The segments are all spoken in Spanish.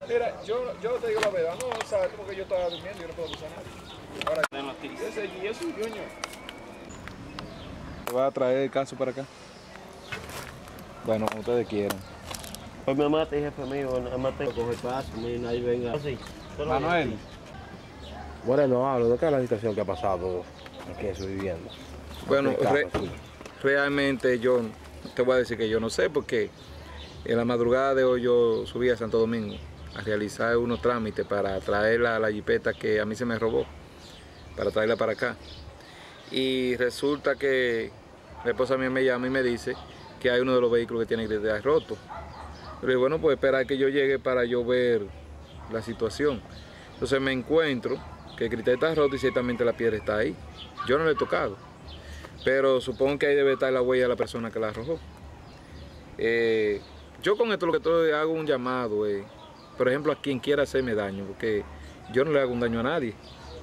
Mira, yo te digo la verdad, no, o sea, como que yo estaba durmiendo, yo no puedo acusar a nadie. Ahora, y eso, Junior. ¿Te va a traer el caso para acá? Bueno, como ustedes quieran. Pues me mate, jefe mío, me mate. Coge paso, nadie venga. Así. Manuel. Bueno, hablo de qué es la situación que ha pasado aquí en su vivienda. Bueno, realmente yo te voy a decir que yo no sé, porque en la madrugada de hoy yo subí a Santo Domingo a realizar unos trámites para traer la jipeta que a mí se me robó, para traerla para acá. Y resulta que la esposa mía me llama y me dice que hay uno de los vehículos que tiene cristales rotos. Yo le digo, bueno, pues espera que yo llegue para yo ver la situación. Entonces me encuentro que el cristal está roto y ciertamente la piedra está ahí. Yo no le he tocado, pero supongo que ahí debe estar la huella de la persona que la arrojó. Yo con esto lo que estoy hago un llamado, por ejemplo, a quien quiera hacerme daño, porque yo no le hago un daño a nadie.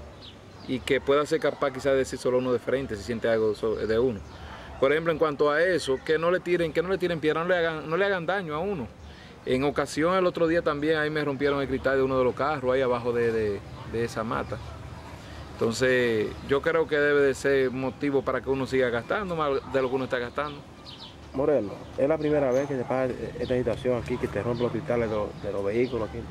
Y que pueda ser capaz quizás de decir solo uno de frente si siente algo de uno. Por ejemplo, en cuanto a eso, que no le tiren piedra, no le hagan daño a uno. En ocasión, el otro día también ahí me rompieron el cristal de uno de los carros, ahí abajo de esa mata. Entonces, yo creo que debe de ser motivo para que uno siga gastando más de lo que uno está gastando. Moreno, ¿es la primera vez que te pasa esta situación aquí, que te rompen los cristales de los vehículos aquí?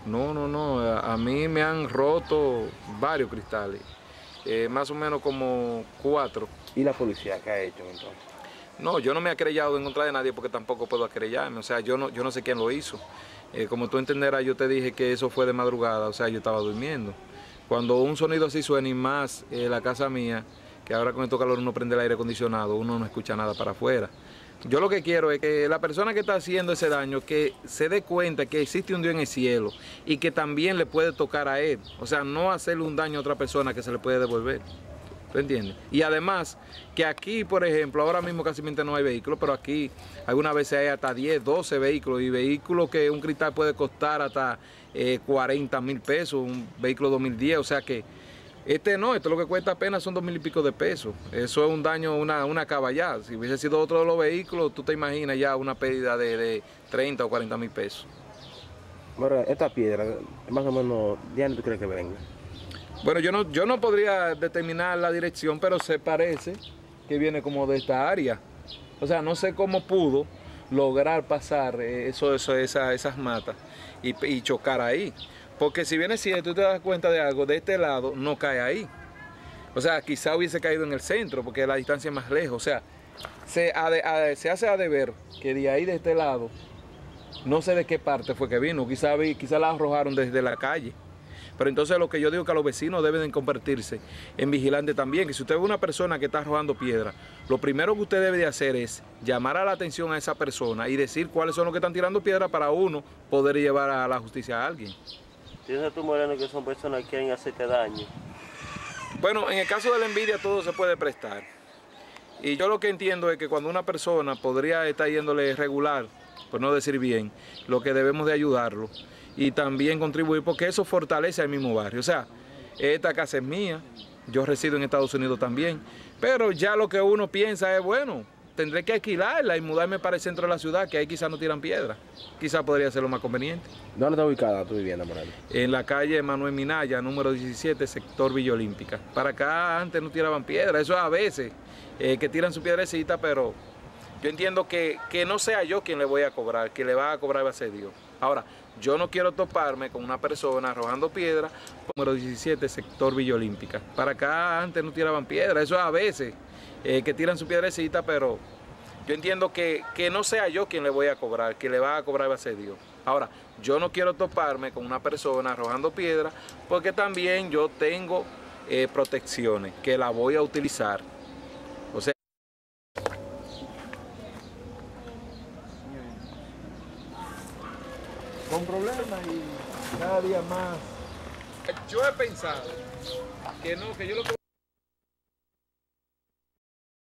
No, a mí me han roto varios cristales, más o menos como 4. ¿Y la policía qué ha hecho entonces? No, yo no me he querellado en contra de nadie porque tampoco puedo querellarme, o sea, yo no sé quién lo hizo. Como tú entenderás, yo te dije que eso fue de madrugada, o sea, yo estaba durmiendo. Cuando un sonido así suena, y más la casa mía, que ahora con estos calor uno prende el aire acondicionado, uno no escucha nada para afuera. Yo lo que quiero es que la persona que está haciendo ese daño, que se dé cuenta que existe un Dios en el cielo y que también le puede tocar a él. O sea, no hacerle un daño a otra persona que se le puede devolver. ¿Tú entiendes? Y además, que aquí, por ejemplo, ahora mismo casi no hay vehículos, pero aquí algunas veces hay hasta 10, 12 vehículos, y vehículos que un cristal puede costar hasta 40,000 pesos, un vehículo 2010, o sea que esto lo que cuesta apenas son 2,000 y pico de pesos. Eso es un daño, una caballada. Si hubiese sido otro de los vehículos, tú te imaginas ya una pérdida de 30 o 40,000 pesos. Bueno, esta piedra, más o menos, ¿de dónde tú crees que venga? Bueno, yo no podría determinar la dirección, pero se parece que viene como de esta área. O sea, no sé cómo pudo lograr pasar esas matas y chocar ahí. Porque si bien es cierto, tú te das cuenta de algo, de este lado no cae ahí. O sea, quizá hubiese caído en el centro, porque la distancia es más lejos. O sea, se hace a deber que de ahí, de este lado, no sé de qué parte fue que vino. Quizá la arrojaron desde la calle. Pero entonces lo que yo digo es que los vecinos deben de convertirse en vigilantes también, que si usted ve una persona que está arrojando piedra, lo primero que usted debe de hacer es llamar a la atención a esa persona y decir cuáles son los que están tirando piedra para uno poder llevar a la justicia a alguien. ¿Piensas tú, Moreno, que son personas que quieren hacerte daño? Bueno, en el caso de la envidia todo se puede prestar. Y yo lo que entiendo es que cuando una persona podría estar yéndole regular, por no decir bien, lo que debemos de ayudarlo y también contribuir, porque eso fortalece al mismo barrio. O sea, esta casa es mía, yo resido en Estados Unidos también, pero ya lo que uno piensa es, bueno, tendré que alquilarla y mudarme para el centro de la ciudad, que ahí quizás no tiran piedra. Quizás podría ser lo más conveniente. ¿Dónde está ubicada tu vivienda, Moreno? En la calle Manuel Minaya, número 17, sector Villa Olímpica. Para acá antes no tiraban piedra, eso es a veces que tiran su piedrecita, pero yo entiendo que no sea yo quien le voy a cobrar, quien le va a cobrar va a ser Dios. Ahora, yo no quiero toparme con una persona arrojando piedra, número 17, sector Villa Olímpica. Para acá antes no tiraban piedra, eso es a veces que tiran su piedrecita, pero yo entiendo que no sea yo quien le voy a cobrar, quien le va a cobrar va a ser Dios. Ahora, yo no quiero toparme con una persona arrojando piedra, porque también yo tengo protecciones que la voy a utilizar. O sea, con problemas y cada día más. Yo he pensado que yo lo que